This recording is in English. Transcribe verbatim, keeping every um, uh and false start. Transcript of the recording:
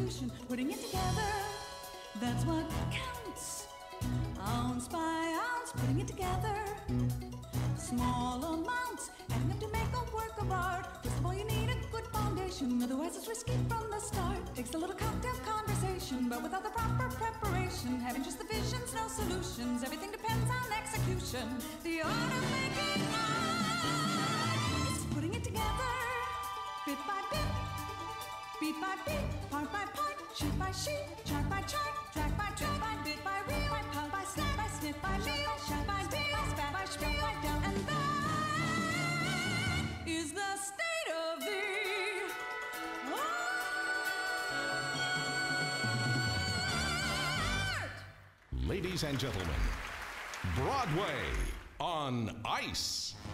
solution. Putting it together, that's what counts. Ounce by ounce, putting it together. Small amounts, adding up to make a work of art. First of all, you need a good foundation, otherwise it's risky from the start. Takes a little cocktail conversation, but without the proper preparation, having just the visions, no solutions. Everything depends on execution. The art of making art is putting it together, bit by bit, beat by beat, part by part, sheet by sheet, chart by chart, track by track, by bit by reel, by pound by snap, by snip by meal, shot by deal, spat by spiel, by down, and that is the state of the art. Ladies and gentlemen, Broadway on Ice.